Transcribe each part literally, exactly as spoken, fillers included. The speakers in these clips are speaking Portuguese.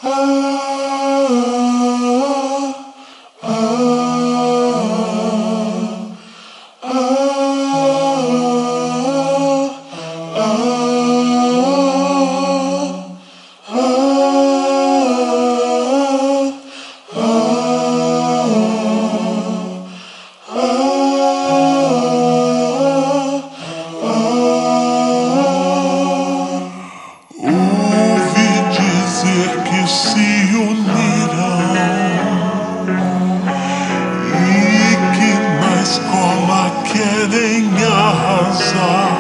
Se unirão e que na escola querem arrasar,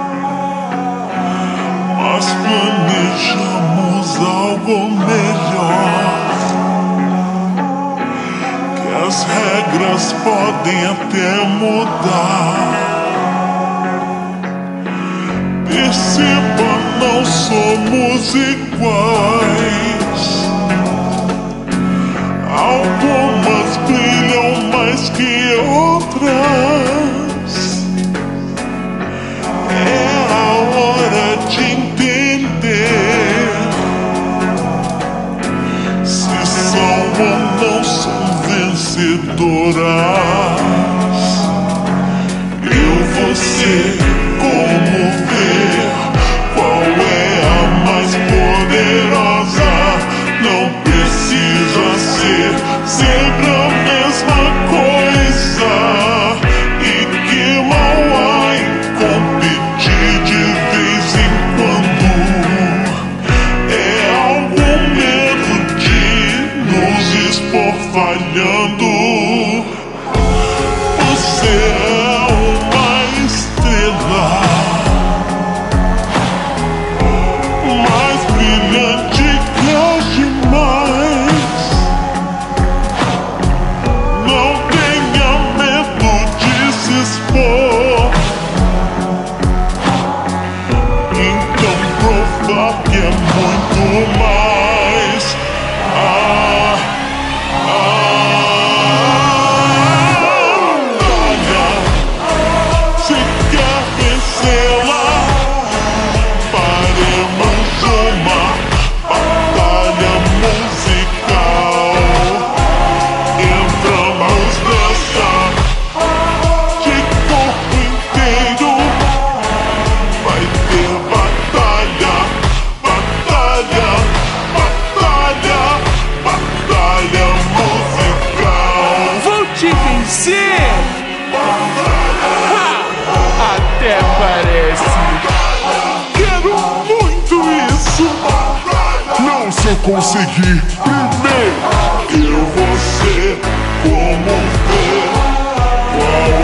mas planejamos algo melhor, que as regras podem até mudar. Perceba, não somos iguais. Algumas brilham mais que outras. É a hora de entender se são ou não são vencedoras. Eu, você, como ver qual é a mais poderosa? Não precisa ser sempre a mesma coisa. E que mal há em competir de vez em quando? É algum medo de nos expor falhando. Você é uma estrela mais brilhante que as demais. Não tenha medo de se expor. Então provar que é muito mais. Ah, ah, batalha, se quer vencê-la, faremos uma batalha musical. Entramos nessa de corpo inteiro. Vai ter batalha, batalha, batalha, batalha musical. Vou te vencer! Ha! Até parece. Quero muito isso. Não, se eu conseguir primeiro, eu vou ser como ver qual